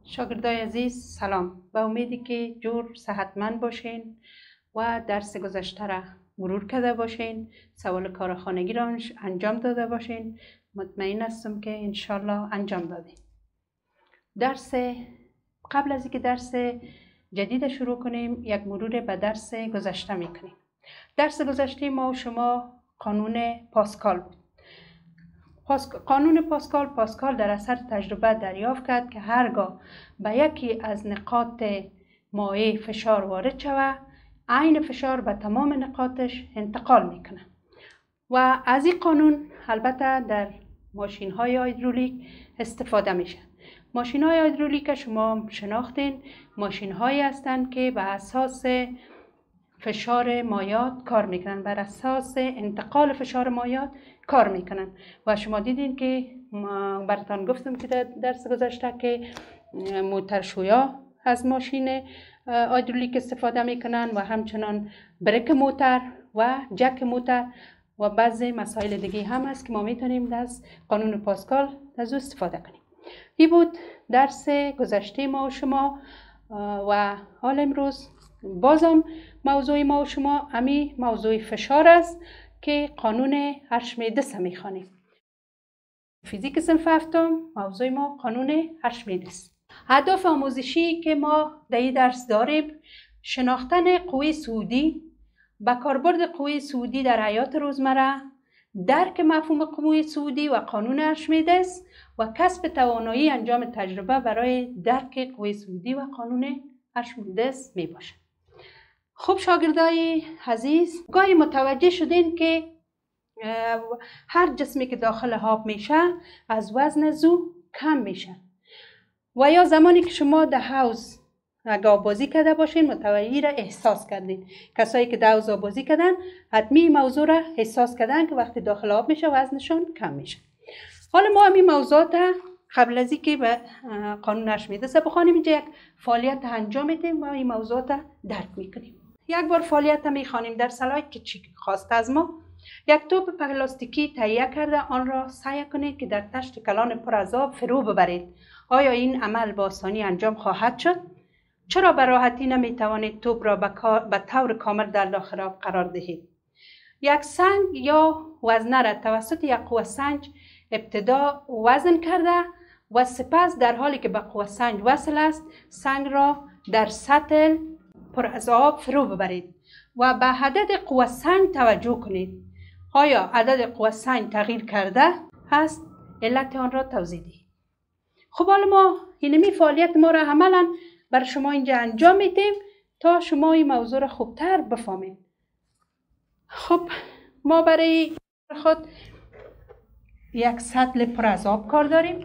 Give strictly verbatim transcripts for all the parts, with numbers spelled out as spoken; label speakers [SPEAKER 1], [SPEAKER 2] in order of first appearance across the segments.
[SPEAKER 1] شاگردای عزیز سلام. به امیدی که جور صحتمند باشین و درس گذشته را مرور کرده باشین، سوال کار خانگی را انجام داده باشین. مطمئن هستم که انشالله انجام دادین. درس قبل از اینکه درس جدید شروع کنیم یک مرور به درس گذشته میکنیم. درس گذشته ما و شما قانون پاسکال بود. قانون پاسکال پاسکال در اثر تجربه دریافت کرد که هرگاه به یکی از نقاط مایع فشار وارد شود، عین فشار به تمام نقاطش انتقال میکنه. و از این قانون البته در ماشین های هیدرولیک استفاده میشه. ماشین های هیدرولیک شما شناختین، ماشین هایی هستند که به اساس فشار مایعات کار میکنن، بر اساس انتقال فشار مایعات کار میکنن. و شما دیدین که براتون گفتم که در درس گذشته که موتورشویا از ماشین هیدرولیک استفاده میکنن و همچنان بریک موتور و جک موتور و بعضی مسائل دیگه هم هست که ما میتونیم از قانون پاسکال از استفاده کنیم. این بود درس گذشته ما و شما و حال امروز بازم موضوع ما و شما امی موضوع فشار است که قانون ارشمیدس میخوانیم. فیزیک صنف هفتم موضوع ما قانون ارشمیدس. اهداف آموزشی که ما در این درس داریم: شناختن قوه صعودی، به کاربرد قوه صعودی در حیات روزمره، درک مفهوم قوه صعودی و قانون ارشمیدس و کسب توانایی انجام تجربه برای درک قوه صعودی و قانون ارشمیدس می باشد. خب شاگردای عزیز، گاهی متوجه شدین که هر جسمی که داخل آب میشه از وزن زو کم میشه و یا زمانی که شما در حوض اگه آبازی کرده باشین متوجه را احساس کردین. کسایی که در حوض آبازی کردن حتمی موضوع را احساس کردن که وقتی داخل آب میشه وزنشون کم میشه. حالا ما همین موضوعات قبل از اینکه به قانون ارشمیدس بخوانیم اینجا یک فعالیت انجام میدیم و این موضوعات درک میکنیم. یک بار فعالیت میخوانیم در سلاید که چی خواسته از ما: یک توپ پلاستیکی تهیه کرده، آن را سعی کنید که در تشت کلان پر از آب فرو ببرید. آیا این عمل با آسانی انجام خواهد شد؟ چرا به راحتی نمیتوانید توپ را به طور کامل در داخل آب قرار دهید؟ یک سنگ یا وزنه را توسط یک قوه سنج ابتدا وزن کرده و سپس در حالی که به قوه سنج وصل است سنگ را در سطل پر از آب فرو ببرید و به عدد قوه سنج توجه کنید. آیا عدد قوه سنج تغییر کرده است؟ علت آن را توضیح دهید. خب حالا ما اینمی فعالیت ما را عملا بر شما اینجا انجام میدیم تا شما این موضوع را خوبتر بفهمید. خب ما برای خود یک سطل پر از آب کار داریم.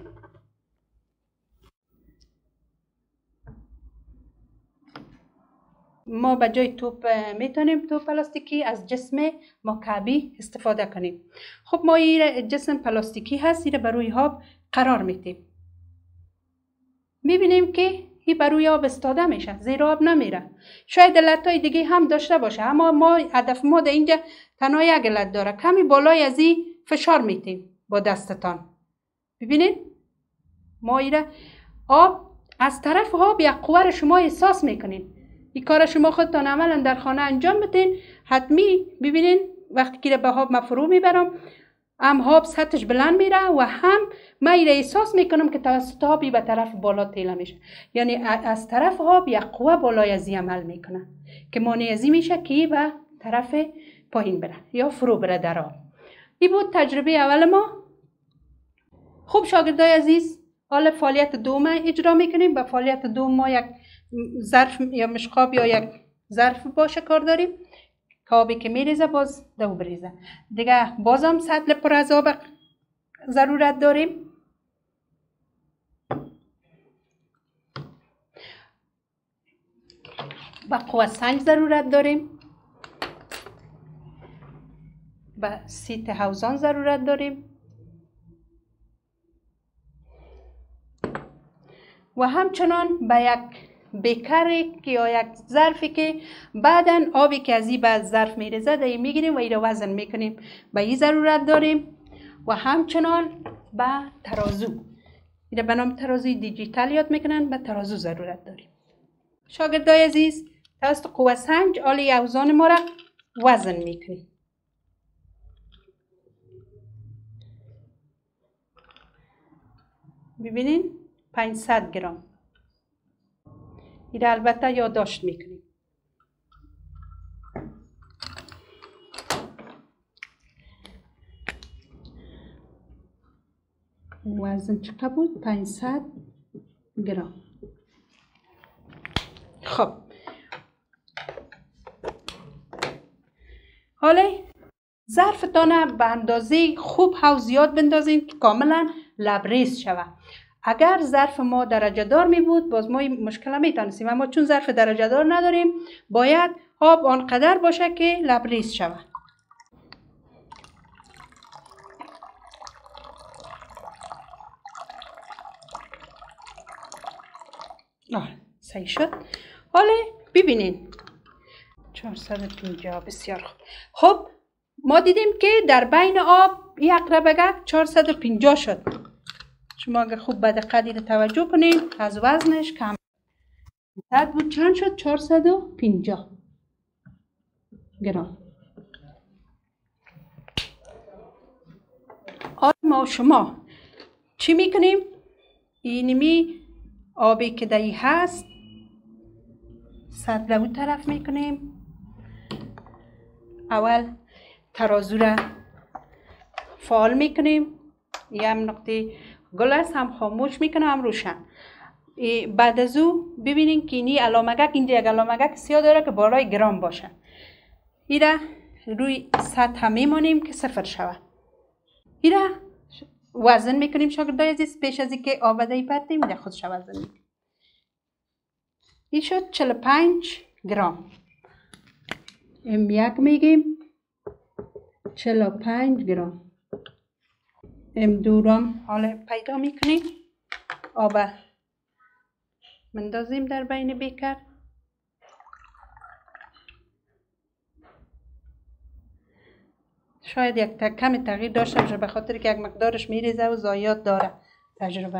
[SPEAKER 1] ما به جای توپ میتونیم توپ پلاستیکی از جسم مکعبی استفاده کنیم. خب ما این جسم پلاستیکی هست، این بر روی آب قرار میدیم. میبینیم که این بر روی آب استاده میشه، زیر آب نمیره. شاید علتهای دیگه هم داشته باشه، اما ما هدف ما در اینجا تنها یک علت داره. کمی بالای از این فشار میتیم با دستتان. ببینید ما ایره آب از طرف آب یک قوه را شما احساس میکنین. این کار شما خودتان عملا در خانه انجام بدین. حتمی ببینین وقتی که به آب مفرو میبرم هم آب سطحش بلند میره و هم من ایره احساس میکنم که توسط آبی به طرف بالا تیله میشه. یعنی از طرف آب یک قوه بالای از این عمل میکنه که مانع از این میشه که به طرف پایین بره یا فرو بره در آب. این بود تجربه اول ما. خوب شاگردای عزیز، حالا فعالیت دوم اجرا میکنیم. به فعالیت دوم ما یک ظرف یا مشقاب یا یک ظرف باشه کار داریم که آبی که میریزه باز دو بریزه. دیگه بازم سطل پر از آب ضرورت داریم. به قوه سنج ضرورت داریم. به سیت حوزان ضرورت داریم و همچنان به یک بیکری یا یک ظرفی که بعداً آبی که از این به ظرف میریزه در این میگیریم و این رو وزن میکنیم، به این ضرورت داریم و همچنان به ترازو. این به نام ترازوی دیجیتال یاد میکنن، به ترازو ضرورت داریم. شاگردای عزیز، توسط قوه سنج آله اوزان ما را وزن میکنیم. ببینین پانصد گرم. این البته یادداشت میکنیم. وزن چقدر بود؟ پانصد گرم. خب حالا ظرفتان به اندازه خوب و زیاد بندازین که کاملا لبریز شود. اگر ظرف ما درجه دار می بود باز ما مشکل می تانستیم، اما چون ظرف درجه دار نداریم باید آب آنقدر باشه که لبریز شود. آه صحیح شد. حالا ببینین چهارصد و پنجاه بسیار خوب. خب ما دیدیم که در بین آب یک ربگک چهارصد و پنجاه شد. شما اگر خوب به دقت اینو توجه کنید از وزنش کم صد بود. چند شد؟ چهارصد و پنجاه گرم. حالا ما شما چی میکنیم؟ اینمی آبی که دایی هست سطل او طرف میکنیم. اول ترازو را فعال میکنیم. یه هم نقطه گل است، هم خاموش میکنه هم روشن. بعد از او ببینین که اینی علامگک، اینجا یک علامگک سیاه داره که بالای گرام باشه. این را روی سطح میمانیم که صفر شود. این را وزن میکنیم شاگردای عزیز. پیش از اینکه آبادهی پرتیم در خودش وزن میکنیم. این شد چهل و پنج گرم. ام یک میگیم چهل و پنج گرم. ام دو رام حالا پیدا میکنیم. آب مندازیم در بین بیکر. شاید یک کمی تغییر داشته باشه به خاطر که یک مقدارش میریزه و زایات داره. تجربه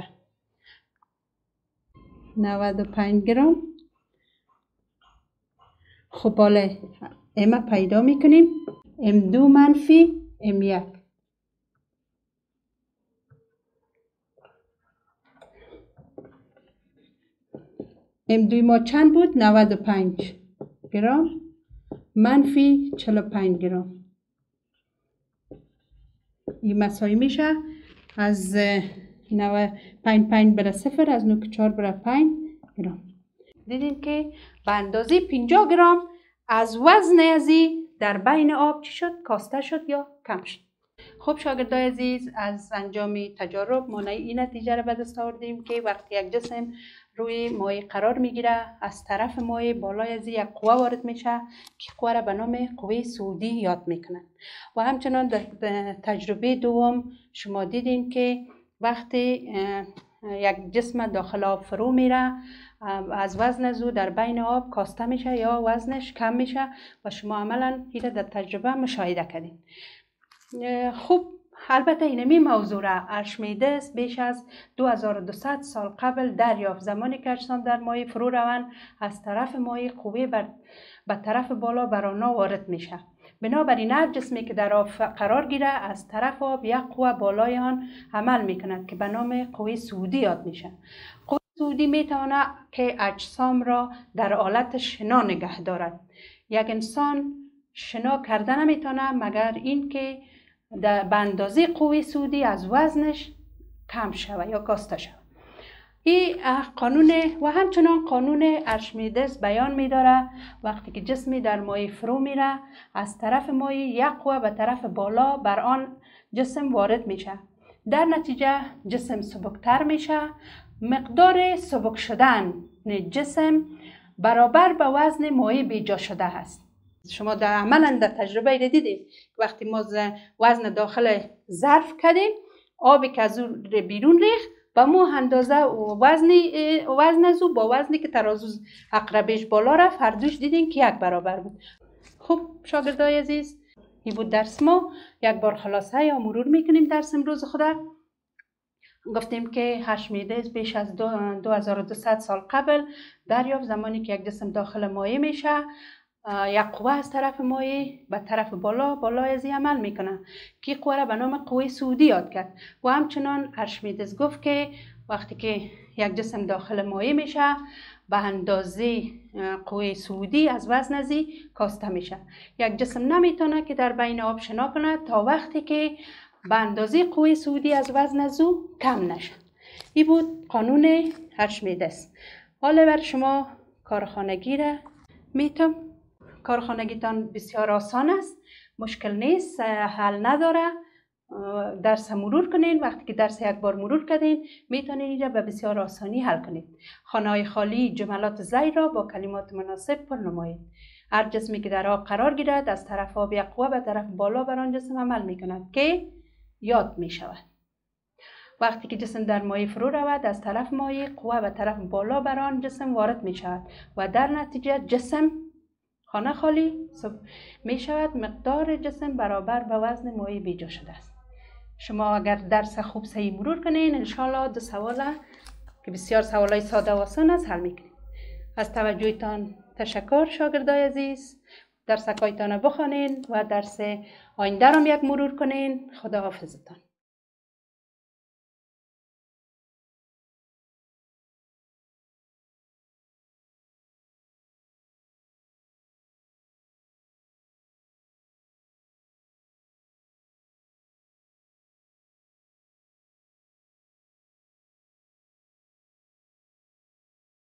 [SPEAKER 1] نود و پنج گرم. خب حالا ام پیدا میکنیم. ام دو منفی ام یک. ام دوی ما چند بود؟ نود و پنج گرم منفی چهل و پنج گرم. این مساوی میشه از پنج پنج بر صفر، از نوک چهار بر پنج گرم. دیدین که به اندازه پنجاه گرم از وزن ازی در بین آب چی شد؟ کاسته شد یا کم شد. خب شاگردای عزیز، از انجام تجارب ما این نتیجه را به دست آوردیم که وقتی یک جسم روی مایع قرار میگیره از طرف مایع بالای از یک قوه وارد میشه که قوه را به نام قوه صعودی یاد میکنن. و همچنان در تجربه دوم شما دیدین که وقتی یک جسم داخل آب فرو میره از وزن زو در بین آب کاسته میشه یا وزنش کم میشه و شما عملا این در تجربه مشاهده کردین. خوب البته اینمی موضوع را ارشمیدس بیش از دو هزار و دویست سال قبل دریافت. زمانی که اجسام در مایع فرو روند از طرف مایع قوه بر به طرف بالا بر آنها وارد میشه. بنابراین هر جسمی که در آب قرار گیره از طرف آب یک قوه بالای آن عمل میکند که به نام قوه صعودی یاد میشه. قوه صعودی میتواند که اجسام را در حالت شنا نگه دارد. یک انسان شنا کرده نمیتونه مگر اینکه به اندازه قوه صعودی از وزنش کم شود یا کاسته شود. این قانون و همچنان قانون ارشمیدس بیان می‌داره وقتی که جسمی در مایع فرو میره از طرف مایع یک قوه به طرف بالا بر آن جسم وارد میشه. در نتیجه جسم سبکتر میشه. مقدار سبک شدن جسم برابر به وزن مایع بیجا شده است. شما در عملا در تجربه ای دیدید وقتی ما وزن داخل ظرف کردیم آبی که از اون بیرون ریخت با مو اندازه وزن وزن از با وزنی که ترازو عقربش بالا رفت هر دوش دیدین که یک برابر بود. خب شاگردای عزیز این بود درس ما. یک بار خلاصه یا مرور میکنیم درس امروز خدا. گفتیم که ارشمیدس بیش از دو هزار و دویست سال قبل دریافت زمانی که یک جسم داخل مایع میشه، یک قوه از طرف مایع به طرف بالا بالا ازی عمل میکنه که قوه را به نام قوه صعودی یاد کرد. و همچنان ارشمیدس گفت که وقتی که یک جسم داخل مایع میشه به اندازه قوه صعودی از وزن ازی کاسته میشه. یک جسم نمیتونه که در بین آب شنا کنه تا وقتی که به اندازه قوه صعودی از وزن ازو کم نشه. این بود قانون ارشمیدس. حالا بر شما کارخانگی را میتم. کارخانگیتان بسیار آسان است، مشکل نیست، حل نداره. درس مرور کنین. وقتی که درس یک بار مرور کردین میتونین اینجا به بسیار آسانی حل کنید. خانه‌های خالی جملات زیر را با کلمات مناسب پر نمایید. هر جسمی که در آب قرار گیرد از طرف آب یک قوه به طرف بالا بر آن جسم عمل میکند که یاد میشود. وقتی که جسم در مایع فرو رود از طرف مایع قوه به طرف بالا بر آن جسم وارد میشود و در نتیجه جسم خانه خالی می شود. مقدار جسم برابر به وزن مایع بیجا شده است. شما اگر درس خوب صحیح مرور کنین انشالله دو سواله که بسیار سوالای ساده و آسان است حل میکنین. از توجهتان تشکر شاگردای عزیز. درسکایتان بخوانین و درس آینده را یک مرور کنین. خدا حافظتان.